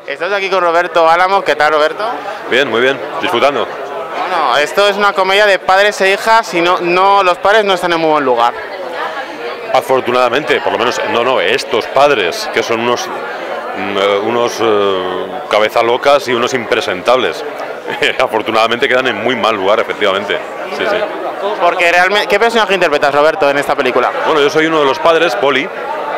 Estamos aquí con Roberto Álamo. ¿Qué tal, Roberto? Bien, muy bien, disfrutando. Bueno, esto es una comedia de padres e hijas y los padres no están en muy buen lugar. Afortunadamente, por lo menos, estos padres, que son unos cabeza locas y unos impresentables, afortunadamente quedan en muy mal lugar, efectivamente. Sí, sí. Porque realmente, ¿qué personaje interpretas, Roberto, en esta película? Bueno, yo soy uno de los padres, Poli,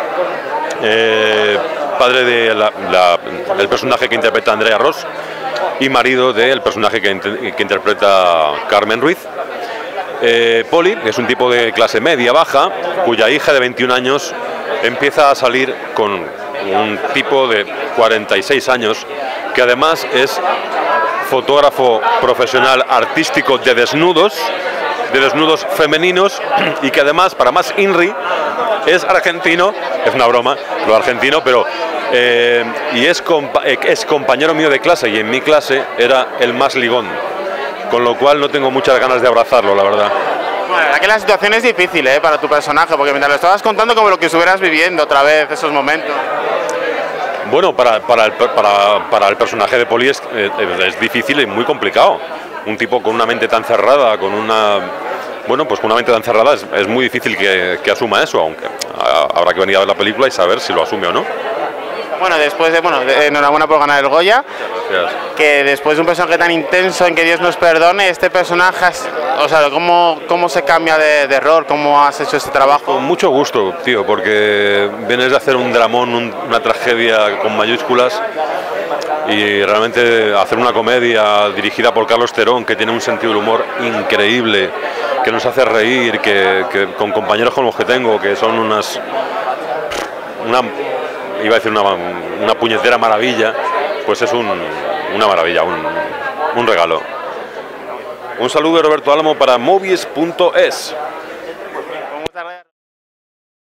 padre del personaje que interpreta Andrea Ross y marido del personaje que interpreta Carmen Ruiz. Poli es un tipo de clase media baja, cuya hija de 21 años empieza a salir con un tipo de 46 años, que además es fotógrafo profesional artístico de desnudos femeninos, y que además, para más INRI, es argentino, es una broma, lo argentino, pero y es compañero mío de clase, y en mi clase era el más ligón, con lo cual no tengo muchas ganas de abrazarlo, la verdad. Bueno, la verdad que la situación es difícil, para tu personaje, porque mientras lo estabas contando, como lo que estuvieras viviendo otra vez, esos momentos. Bueno, para el personaje de Poli es difícil y muy complicado. Un tipo con una mente tan cerrada, con una mente tan cerrada, es muy difícil que asuma eso, aunque habrá que venir a ver la película y saber si lo asume o no. Bueno, enhorabuena por ganar el Goya. Gracias. Que después de un personaje tan intenso en que Dios nos perdone, este personaje, ¿cómo se cambia de rol? ¿Cómo has hecho este trabajo? Con mucho gusto, tío, porque vienes de hacer un dramón, una tragedia con mayúsculas, y realmente hacer una comedia dirigida por Carlos Terón, que tiene un sentido del humor increíble, que nos hace reír, que con compañeros como los que tengo, que son una puñetera maravilla, pues es una maravilla, un regalo. Un saludo de Roberto Álamo para Movies.es.